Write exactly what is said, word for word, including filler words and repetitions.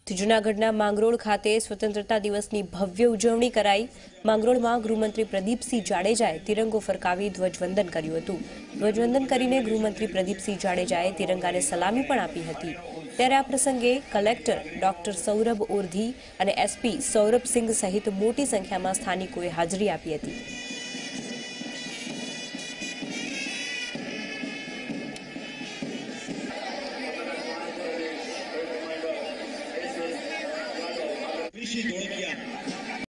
જૂનાગઢના માંગરોળ ખાતે સ્વતંત્રતા દિવસની ભવ્ય ઉજવણી કરાઈ। માંગરોળમાં ગૃહમંત્રી પ્રદીપસિંહ જાડેજાએ તિરંગો ફરકાવી ધ્વજવંદન કર્યું હતું। ધ્વજવંદન કરીને ગૃહમંત્રી પ્રદીપસિંહ જાડેજાએ તિરંગાને સલામી પણ આપી હતી। ત્યારે આ પ્રસંગે કલેક્ટર ડોક્ટર સૌરભ ઓરધી અને એસપી સૌરભસિંહ સહિત મોટી સંખ્યામાં સ્થાનિકોએ હાજરી આપી હતી। ऋषि धोड़किया